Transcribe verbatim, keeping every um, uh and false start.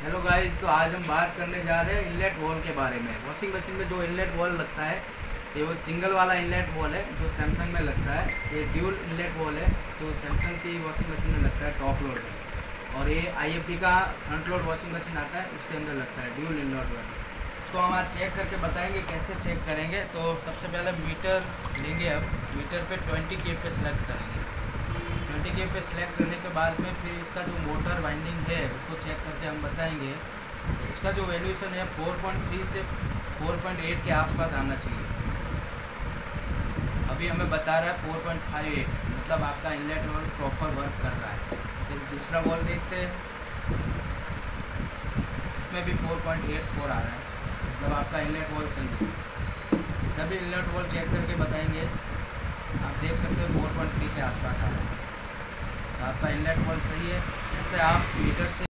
Hello guys, तो आज हम बात करने जा रहे हैं इनलेट वॉल के बारे में। वॉशिंग मशीन में जो इनलेट वॉल लगता है ये वो सिंगल वाला इनलेट वॉल है जो सैमसंग में लगता है। ये ड्यूल इनलेट वॉल है जो सैमसंग की वॉशिंग मशीन में लगता है टॉप लोड में। और ये आईएफबी का फ्रंट लोड वॉशिंग मशीन आता है उसके अंदर लगता है ड्यूल इनलेट वॉल। इसको हम आज चेक करके बताएंगे कैसे चेक करेंगे। तो सबसे पहले मीटर लेंगे, अब मीटर पे ट्वेंटी के पे सेलेक्ट करेंगे। ट्वेंटी के पे सिलेक्ट करने के बाद में फिर इसका जो मोटर वाइंडिंग है उसको चेक करके हम बताएंगे। इसका जो वैल्यूएशन है फोर पॉइंट थ्री से फोर पॉइंट एट के आसपास आना चाहिए। अभी हमें बता रहा है फोर पॉइंट फाइव एट, मतलब आपका इनलेट वॉल प्रॉपर वर्क कर रहा है। फिर दूसरा वॉल देखते हैं, इसमें भी फोर पॉइंट एट फोर आ रहा है, मतलब आपका इनलेट वॉल सही है। सभी इनलेट वॉल चेक करके बताएंगे। आप देख सकते हो फोर पॉइंट थ्री के आसपास आ रहा है, आपका इनलेट वॉल सही है। जैसे आप मीटर से